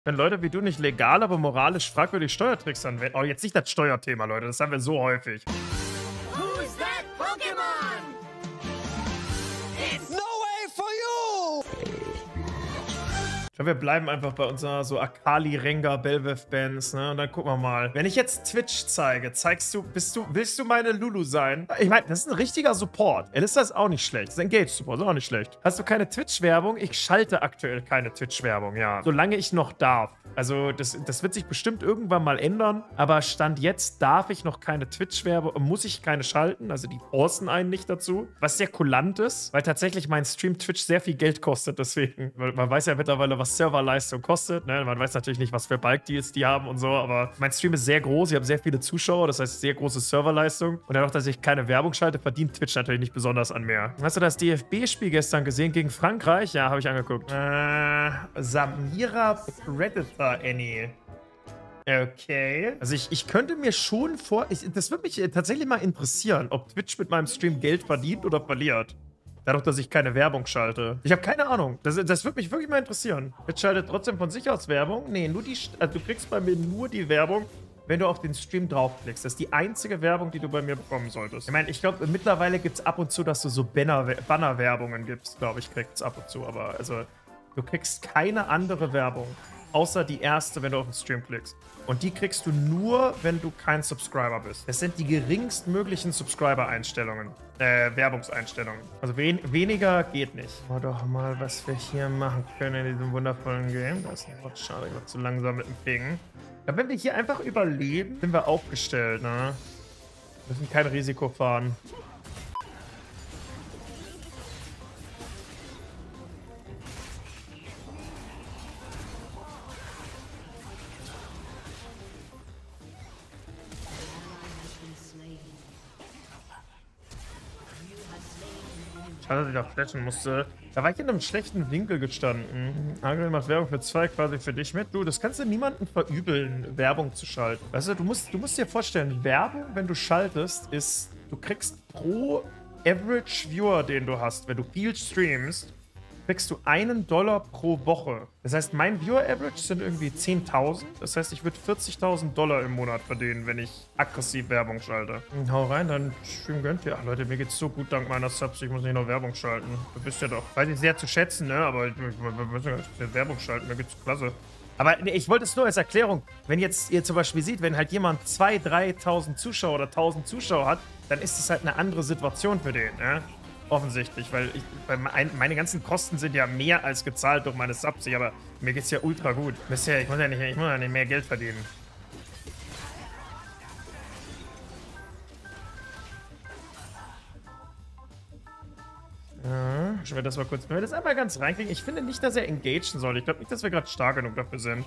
Wenn Leute wie du nicht legal, aber moralisch fragwürdig Steuertricks anwenden. Oh, jetzt nicht das Steuerthema, Leute. Das haben wir so häufig. Who's that Pokemon? It's no way for you! Ich glaube, wir bleiben einfach bei unserer so Akali, Rengar, Belveth-Bands, ne? Und dann gucken wir mal. Wenn ich jetzt Twitch zeige, willst du meine Lulu sein? Ich meine, das ist ein richtiger Support. Elissa ist auch nicht schlecht. Das ist Engage-Support, ist auch nicht schlecht. Hast du keine Twitch-Werbung? Ich schalte aktuell keine Twitch-Werbung, ja. Solange ich noch darf. Also, das wird sich bestimmt irgendwann mal ändern. Aber Stand jetzt darf ich noch keine Twitch-Werbung, muss ich keine schalten. Also, die forcen einen nicht dazu. Was sehr kulant ist, weil tatsächlich mein Stream Twitch sehr viel Geld kostet. Deswegen, weil man weiß ja mittlerweile, was Serverleistung kostet. Ne? Man weiß natürlich nicht, was für Bulk-Deals die haben und so. Aber mein Stream ist sehr groß. Ich habe sehr viele Zuschauer. Das heißt, sehr große Serverleistung. Und dadurch, dass ich keine Werbung schalte, verdient Twitch natürlich nicht besonders an mehr. Hast du das DFB-Spiel gestern gesehen gegen Frankreich? Ja, habe ich angeguckt. Samira Predator. Annie. Okay. Also ich könnte mir schon das würde mich tatsächlich mal interessieren, ob Twitch mit meinem Stream Geld verdient oder verliert. Dadurch, dass ich keine Werbung schalte. Ich habe keine Ahnung. Das würde mich wirklich mal interessieren. Twitch schaltet trotzdem von sich aus Werbung. Nee, also du kriegst bei mir nur die Werbung, wenn du auf den Stream draufklickst. Das ist die einzige Werbung, die du bei mir bekommen solltest. Ich meine, ich glaube, mittlerweile gibt es ab und zu, dass du so Banner-Werbungen gibst. Glaube ich, kriegst ab und zu. Aber also, du kriegst keine andere Werbung. Außer die erste, wenn du auf den Stream klickst. Und die kriegst du nur, wenn du kein Subscriber bist. Das sind die geringstmöglichen Subscriber-Einstellungen. Werbungseinstellungen. Also weniger geht nicht. Schau doch mal, was wir hier machen können in diesem wundervollen Game. Das ist ein Wort, schade, ich war zu langsam mit dem Ping. Ja, wenn wir hier einfach überleben, sind wir aufgestellt, ne? Wir müssen kein Risiko fahren. Schade, dass ich da flashen musste. Da war ich in einem schlechten Winkel gestanden. Angel macht Werbung für 2 quasi für dich mit. Du, das kannst du niemandem verübeln, Werbung zu schalten. Weißt du, du musst dir vorstellen, Werbung, wenn du schaltest, ist, du kriegst pro Average Viewer, den du hast, wenn du viel streamst, kriegst du $1 pro Woche. Das heißt, mein Viewer-Average sind irgendwie 10.000. Das heißt, ich würde $40.000 im Monat verdienen, wenn ich aggressiv Werbung schalte. Hau rein, dann Stream gönnt ihr. Ach Leute, mir geht's so gut dank meiner Subs. Ich muss nicht noch Werbung schalten. Du wisst ja doch. Weiß ich sehr zu schätzen, ne? Aber wir müssen ja nicht Werbung schalten. Mir geht's klasse. Aber nee, ich wollte es nur als Erklärung. Wenn jetzt ihr zum Beispiel seht, wenn halt jemand 2.000, 3.000 Zuschauer oder 1.000 Zuschauer hat, dann ist es halt eine andere Situation für den, ne? Offensichtlich, weil meine ganzen Kosten sind ja mehr als gezahlt durch meine Subs, aber mir geht's ja ultra gut. Ich muss ja nicht mehr Geld verdienen. Ja, wenn wir das mal kurz, wenn wir das einmal ganz reinkriegen. Ich finde nicht, dass er engagen soll. Ich glaube nicht, dass wir gerade stark genug dafür sind.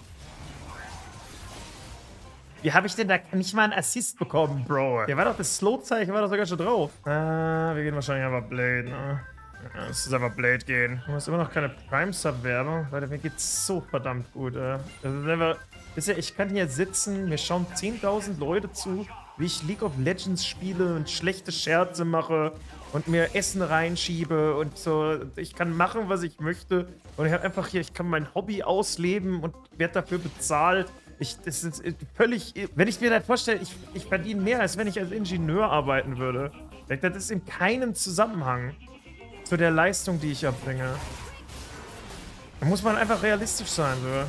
Wie habe ich denn da nicht mal einen Assist bekommen, Bro? Der war doch das Slow-Zeichen, war doch sogar schon drauf. Wir gehen wahrscheinlich einfach Blade, ne? Ja, lass uns einfach Blade gehen. Du hast immer noch keine Prime-Sub-Werbung. Leute, mir geht's so verdammt gut, ich kann hier sitzen, mir schauen 10.000 Leute zu, wie ich League of Legends spiele und schlechte Scherze mache und mir Essen reinschiebe und so. Ich kann machen, was ich möchte. Und ich habe einfach hier, ich kann mein Hobby ausleben und werde dafür bezahlt. Das ist völlig. Wenn ich mir das vorstelle, ich verdiene mehr, als wenn ich als Ingenieur arbeiten würde. Das ist in keinem Zusammenhang zu der Leistung, die ich erbringe. Da muss man einfach realistisch sein, so.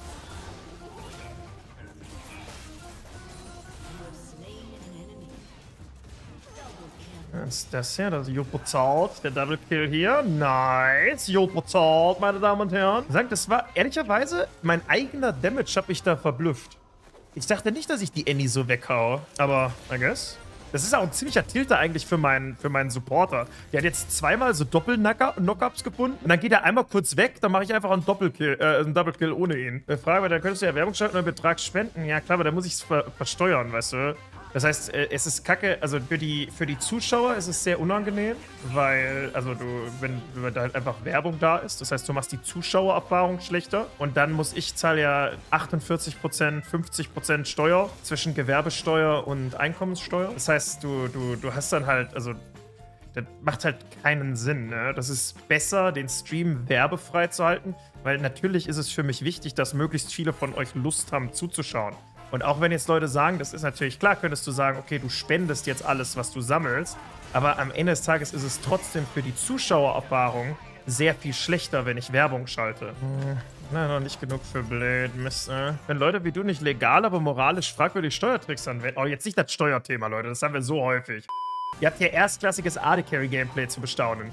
Was ist das hier? Das ist Jopozalt, der Double Kill hier. Nice. Jopozalt, meine Damen und Herren. Das war ehrlicherweise mein eigener Damage, habe ich da verblüfft. Ich dachte nicht, dass ich die Annie so weghaue. Aber, I guess. Das ist auch ein ziemlicher Tilter eigentlich für meinen Supporter. Der hat jetzt zweimal so Doppel-Knockups gefunden. Und dann geht er einmal kurz weg, dann mache ich einfach einen Double Kill ohne ihn. Frage, dann könntest du ja Werbung schalten oder Betrag spenden. Ja klar, aber dann muss ich es versteuern, weißt du. Das heißt, es ist kacke, also für die Zuschauer ist es sehr unangenehm, weil, also wenn da halt einfach Werbung da ist, das heißt, du machst die Zuschauererfahrung schlechter und dann zahle ja 48%, 50% Steuer zwischen Gewerbesteuer und Einkommenssteuer. Das heißt, du hast dann halt, also Das macht halt keinen Sinn, ne? Das ist besser, den Stream werbefrei zu halten, weil natürlich ist es für mich wichtig, dass möglichst viele von euch Lust haben zuzuschauen. Und auch wenn jetzt Leute sagen, das ist natürlich klar, könntest du sagen, okay, du spendest jetzt alles, was du sammelst, aber am Ende des Tages ist es trotzdem für die Zuschauererfahrung sehr viel schlechter, wenn ich Werbung schalte. Na, noch nicht genug für Blade, Mist, Wenn Leute wie du nicht legal, aber moralisch fragwürdig Steuertricks anwenden. Oh, jetzt nicht das Steuerthema, Leute, das haben wir so häufig. Ihr habt hier erstklassiges AD-Carry-Gameplay zu bestaunen.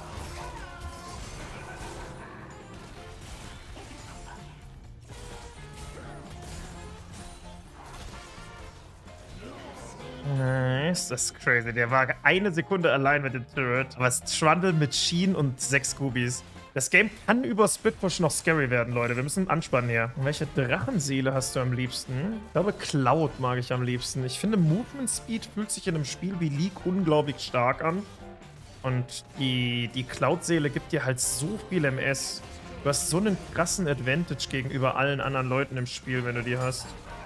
Nice, das ist crazy. Der war eine Sekunde allein mit dem Turret. Aber es ist Trundle mit Sheen und 6 Scoobies. Das Game kann über Split-Push noch scary werden, Leute. Wir müssen anspannen hier. Und welche Drachenseele hast du am liebsten? Ich glaube, Cloud mag ich am liebsten. Ich finde, Movement Speed fühlt sich in einem Spiel wie League unglaublich stark an. Und die Cloud-Seele gibt dir halt so viel MS. Du hast so einen krassen Advantage gegenüber allen anderen Leuten im Spiel, wenn du die hast.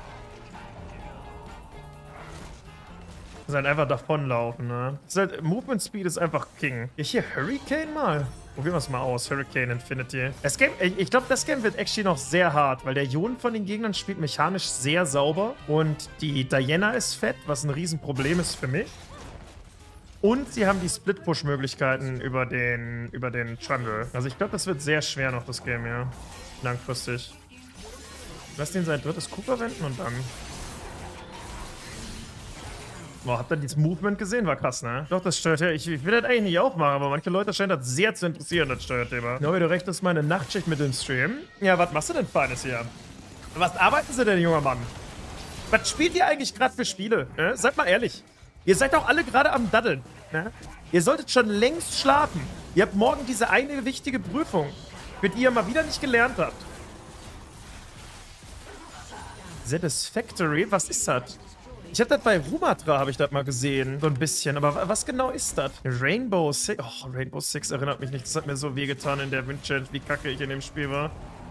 Das ist halt einfach davonlaufen, ne? Das ist halt, Movement Speed ist einfach King. Ich hier Hurricane mal? Probieren wir es mal aus. Hurricane Infinity. Das Game, ich glaube, das Game wird actually noch sehr hart, weil der Ionen von den Gegnern spielt mechanisch sehr sauber. Und die Diana ist fett, was ein Riesenproblem ist für mich. Und sie haben die Split-Push-Möglichkeiten über den Trundle. Also ich glaube, das wird sehr schwer noch, das Game, ja. Langfristig. Lass den sein drittes Q verwenden und dann... Boah, habt ihr dieses Movement gesehen? War krass, ne? Doch, das stört ja. Ich will das eigentlich nicht aufmachen, aber manche Leute scheinen das sehr zu interessieren, das Steuerthema. Ja, du rechnest meine Nachtschicht mit dem Stream. Ja, was machst du denn Feines hier? Was arbeiten Sie denn, junger Mann? Was spielt ihr eigentlich gerade für Spiele? Ne? Seid mal ehrlich. Ihr seid doch alle gerade am Daddeln. Ne? Ihr solltet schon längst schlafen. Ihr habt morgen diese eine wichtige Prüfung, für die ihr mal wieder nicht gelernt habt. Satisfactory? Was ist das? Ich hab das bei Rumatra, habe ich das mal gesehen. So ein bisschen. Aber was genau ist das? Rainbow Six. Oh, Rainbow Six erinnert mich nicht. Das hat mir so wehgetan in der Windchallenge, wie kacke ich in dem Spiel war.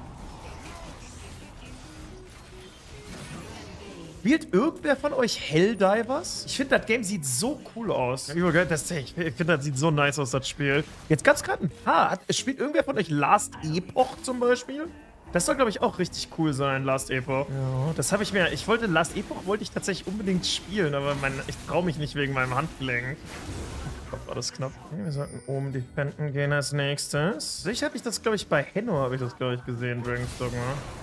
Spielt irgendwer von euch Helldivers? Ich finde, das Game sieht so cool aus. Ich finde, das sieht so nice aus, das Spiel. Jetzt gab es gerade ein paar. Spielt irgendwer von euch Last Epoch zum Beispiel? Das soll, glaube ich, auch richtig cool sein, Last Epoch. Ja, das habe ich mir... Last Epoch wollte ich tatsächlich unbedingt spielen, aber ich traue mich nicht wegen meinem Handgelenk. Gott, war das knapp. Wir sollten oben defenden gehen als nächstes. Sicher habe ich das, glaube ich, bei Henno habe ich das, glaube ich, gesehen, Dragon's Dogma.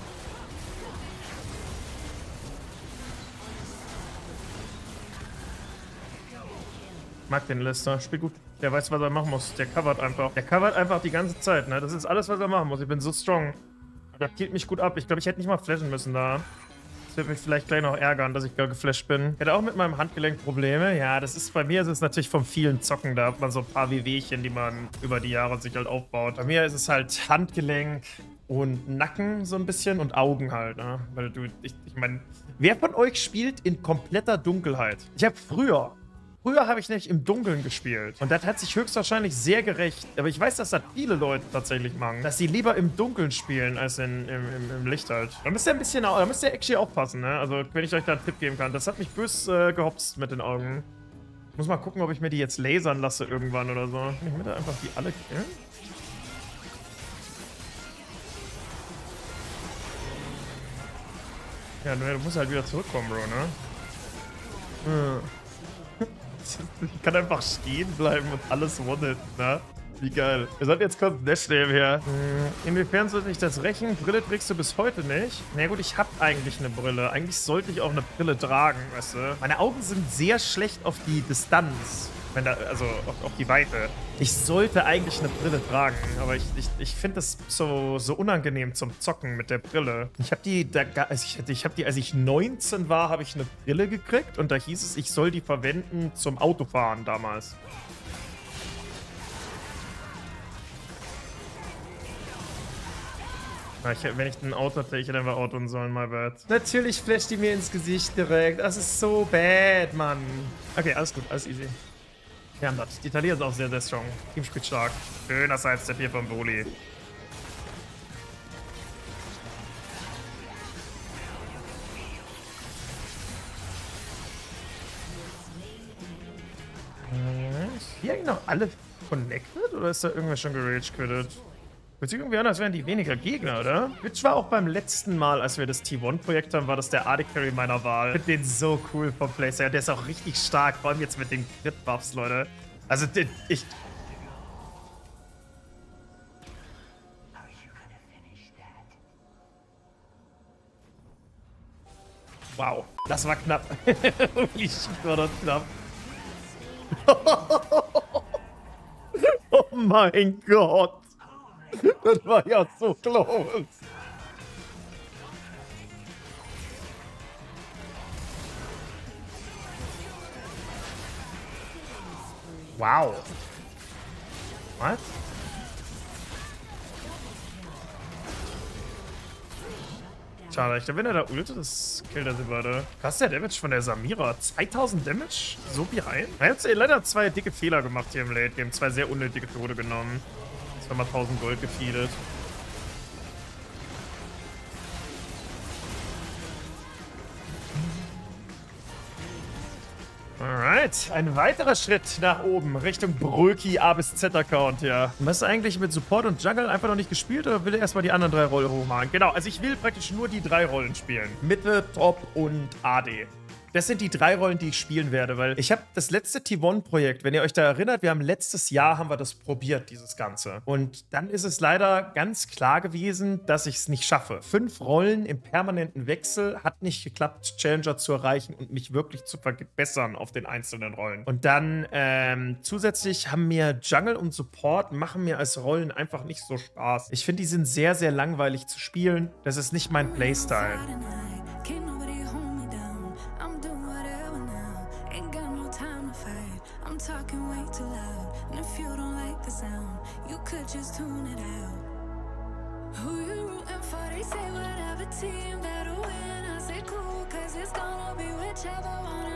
Mag den Lister, spielt gut. Der weiß, was er machen muss. Der covert einfach. Der covert einfach die ganze Zeit, ne? Das ist alles, was er machen muss. Ich bin so strong. Der killt mich gut ab. Ich glaube, ich hätte nicht mal flashen müssen da. Das wird mich vielleicht gleich noch ärgern, dass ich da geflasht bin. Ich hätte auch mit meinem Handgelenk Probleme. Ja, das ist bei mir ist es natürlich vom vielen Zocken. Da hat man so ein paar Wehwehchen, die man über die Jahre sich halt aufbaut. Bei mir ist es halt Handgelenk und Nacken so ein bisschen und Augen halt, ne? Weil ich meine, wer von euch spielt in kompletter Dunkelheit? Ich habe Früher habe ich nämlich im Dunkeln gespielt. Und das hat sich höchstwahrscheinlich sehr gerecht. Aber ich weiß, dass das viele Leute tatsächlich machen. Dass sie lieber im Dunkeln spielen, als im Licht halt. Da müsst ihr actually aufpassen, ne? Also, wenn ich euch da einen Tipp geben kann. Das hat mich böse gehopst mit den Augen. Ich muss mal gucken, ob ich mir die jetzt lasern lasse irgendwann oder so. Kann ich mir da einfach die alle killen? Ja, du musst halt wieder zurückkommen, Bro, ne? Ich kann einfach stehen bleiben und alles one-hit, ne? Wie geil. Wir sollten jetzt kurz Dash nehmen hier. Inwiefern sollte ich das rächen? Brille trägst du bis heute nicht? Na gut, ich habe eigentlich eine Brille. Eigentlich sollte ich auch eine Brille tragen, weißt du? Meine Augen sind sehr schlecht auf die Distanz. Also auf die Weite. Ich sollte eigentlich eine Brille tragen, aber ich finde das so unangenehm zum Zocken mit der Brille. Ich habe als ich 19 war, habe ich eine Brille gekriegt und da hieß es, ich soll die verwenden zum Autofahren damals. Wenn ich ein Auto hatte, ich hätte einfach Auto sollen, my bad. Natürlich flasht die mir ins Gesicht direkt. Das ist so bad, Mann. Okay, alles gut, alles easy. Wir haben das. Die Talia ist auch sehr, sehr strong. Team spielt stark. Schöner Sidestep hier vom Broly. die eigentlich noch alle connected oder ist da irgendwer schon gerage-quittet? Fühlt sich irgendwie an, als wären die weniger Gegner, oder? Twitch war auch beim letzten Mal, als wir das T1-Projekt haben, war das der AD-Carry meiner Wahl. Ich finde den so cool vom Playstyle. Der ist auch richtig stark, vor allem jetzt mit den Crit-Buffs, Leute. Also, ich... Wow, das war knapp. Holy shit, war das knapp. Oh mein Gott. Das war ja so close. Wow. Was? Schade, ich glaube, wenn er da ultet, das killt er sie beide. Krass, der Damage von der Samira. 2000 Damage? So wie rein? Er hat leider 2 dicke Fehler gemacht hier im Late Game. 2 sehr unnötige Tode genommen. 1000 Gold gefeedet. Alright, ein weiterer Schritt nach oben, Richtung Bröki A bis Z Account, ja. Was ist eigentlich mit Support und Jungle einfach noch nicht gespielt oder will er erstmal die anderen 3 Rollen hochmachen? Genau, also ich will praktisch nur die 3 Rollen spielen. Mitte, Top und AD. Das sind die 3 Rollen, die ich spielen werde, weil ich habe das letzte T1-Projekt, wenn ihr euch da erinnert, wir haben letztes Jahr haben wir das probiert, dieses Ganze. Und dann ist es leider ganz klar gewesen, dass ich es nicht schaffe. 5 Rollen im permanenten Wechsel hat nicht geklappt, Challenger zu erreichen und mich wirklich zu verbessern auf den einzelnen Rollen. Und dann zusätzlich haben mir Jungle und Support machen mir als Rollen einfach nicht so Spaß. Ich finde, die sind sehr, sehr langweilig zu spielen. Das ist nicht mein Playstyle. Talking way too loud, and if you don't like the sound, you could just tune it out. Who you rooting for? They say whatever team better win. I say cool, cause it's gonna be whichever one.